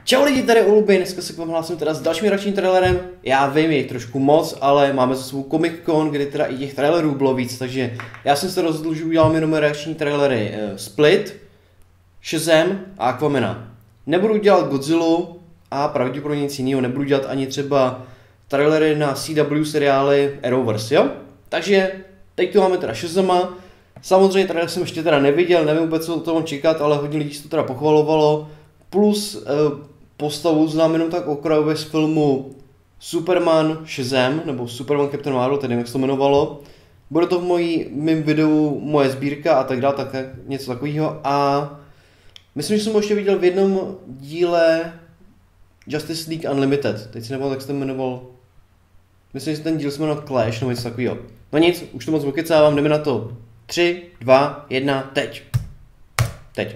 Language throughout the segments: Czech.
Čau lidi, tady Uluby, dneska se k vám hlásím teda s dalším reakčním trailerem. Já vím, je jich trošku moc, ale máme za sebou Comic Con, kde teda i těch trailerů bylo víc, takže já jsem se rozhodl, že udělám jenom reakční trailery Split, Shazam a Aquamana. Nebudu dělat Godzillu a pravděpodobně nic jiného, nebudu dělat ani třeba trailery na CW seriály Arrowverse, jo? Takže teď tu máme teda Shazama. Samozřejmě trailer jsem ještě teda neviděl, nevím vůbec co o tom čekat, ale hodně lidí se to teda pochvalovalo. Plus postavu znám jenom tak okrajově z filmu Superman Shazam, nebo Superman Captain Marvel, tedy jak se to jmenovalo. Bude to v mým videu moje sbírka a tak dále, tak něco takového. A myslím, že jsem ho ještě viděl v jednom díle Justice League Unlimited. Teď si nevím, jak se to jmenoval. Myslím, že ten díl se jmenoval Clash, nebo něco takového. No nic, už to moc vokecávám, jdeme na to. 3, 2, 1, teď. Teď.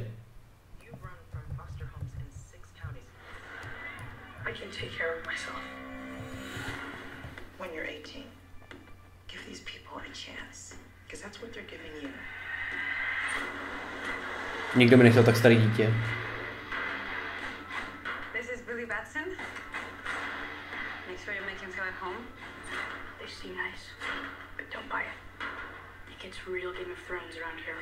I can take care of myself. When you're 18, give these people a chance, because that's what they're giving you. Nikdo mi nechtěl tak starý dítě. This is Billy Batson. Make sure you make him feel at home. They seem nice, but don't buy it. It gets real Game of Thrones around here.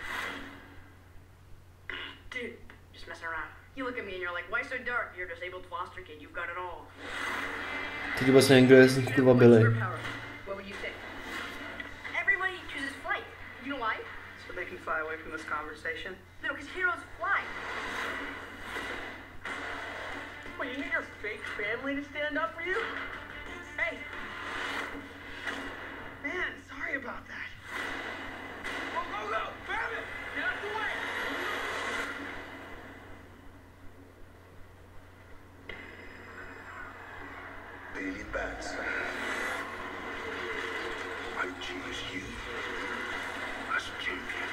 Dude, just messing around. You look at me and you're like, why so dark? You're a disabled foster kid. You've got it all. Teď vůbec nevím, kdo je z nich kurva Billy. What would you say? Everybody chooses flight. You know why? So they can fly away from this conversation? No, because heroes fly. Well, you need your fake family to stand up for you? Hey. Man, sorry about that. Go, go, go! Grab it! Get out the way! Billy Batson. I choose you as champion.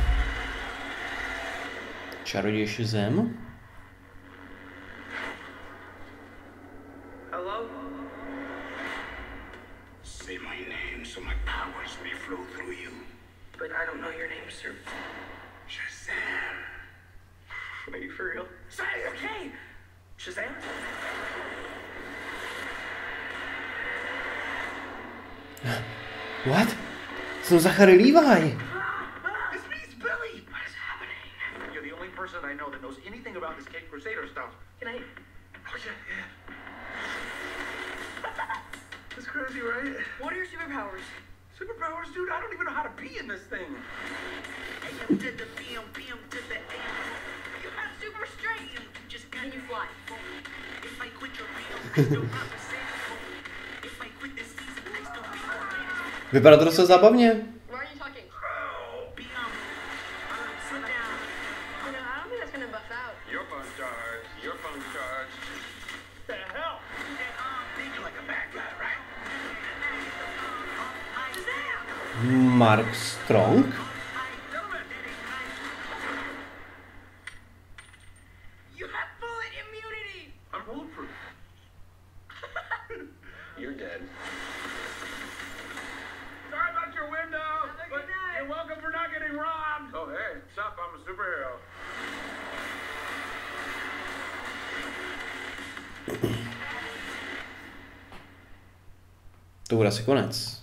Čaroděj Shazam? Hello? Say my name so my powers may flow through you. But I don't know your name, sir. Shazam. Are you for real? Say, okay! Shazam? What? Jsem Zachary Levi. This means Billy. What is happening? You're the only person I know that knows anything about this Cape Crusader stuff. Can I... Oh, yeah. That's crazy, right? What are your superpowers? Superpowers, dude? I don't even know how to be in this thing. AM to the PM, PM to the AM. You have super strength! Just Can you fly? If I quit your real, I still represent. If I quit this season, I still be the greatest. Vypadá to docela zábavně. Why are you talking? PM. Sit down. You know, I don't think that's gonna buff out. Your phone charge. Your phone charge. The hell? Think like a bad guy, right? Mark Strong? You have bullet immunity! I'm bulletproof. You're dead. Sorry about your window, but you're welcome for not getting robbed. Oh, hey, what's up? I'm a superhero. To bude asi konec.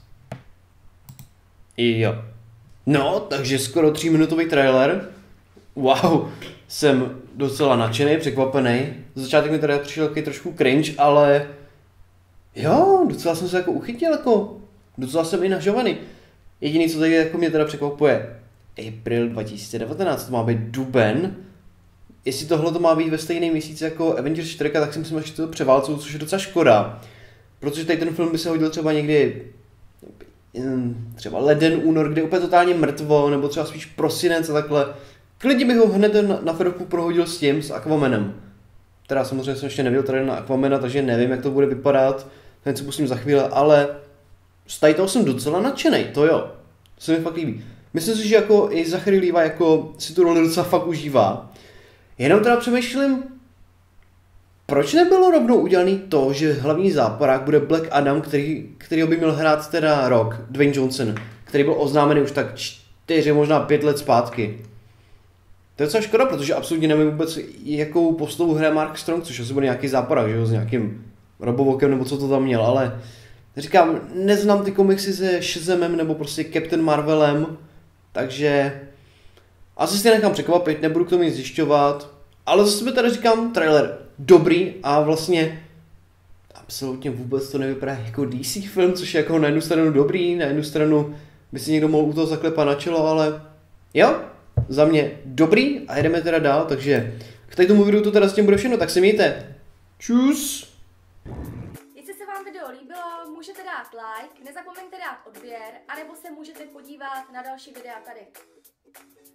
Jo. No, takže skoro 3minutový trailer. Wow, jsem docela nadšený, překvapený. Začátek mi teda přišel takový trošku cringe, ale jo, docela jsem se jako uchytil, jako docela jsem i nažovaný. Jediný, co tady jako mě teda překvapuje, April 2019, to má být duben. Jestli tohle to má být ve stejný měsíc jako Avengers 4, tak si myslím, že to převálcou, což je docela škoda. Protože tady ten film by se hodil třeba někdy třeba leden, únor, kde je úplně totálně mrtvo, nebo třeba spíš prosinec a takhle. Klidně bych ho hned na ferovku prohodil s tím, s Aquamanem. Teda samozřejmě jsem ještě neviděl tady na Aquamana, takže nevím, jak to bude vypadat. Ten se pustím za chvíli, ale z tady toho jsem docela nadšenej, to jo. To se mi fakt líbí. Myslím si, že jako i Zachary Levi jako si tu roli docela fakt užívá. Jenom teda přemýšlím, proč nebylo rovnou udělaný to, že hlavní záporák bude Black Adam, kterýho by měl hrát teda Rock, Dwayne Johnson, který byl oznámený už tak 4, možná 5 let zpátky. To je docela škoda, protože absolutně nevím vůbec, jakou postavu hraje Mark Strong, což asi bude nějaký záporák, že jo, s nějakým robovokem nebo co to tam měl, ale říkám, neznám ty komiksy se Shazamem nebo prostě Captain Marvelem, takže asi si nechám překvapit, nebudu k tomu nic zjišťovat, ale zase tady říkám, trailer dobrý a vlastně absolutně vůbec to nevypadá jako DC film, což je jako na jednu stranu dobrý, na jednu stranu by si někdo mohl u toho zaklepat na čelo, ale jo, za mě dobrý a jedeme teda dál, takže k tady tomu videu to teda s tím bude všechno, tak se mějte. Čus! Jestli se vám video líbilo, můžete dát like, nezapomeňte dát odběr, anebo se můžete podívat na další videa tady.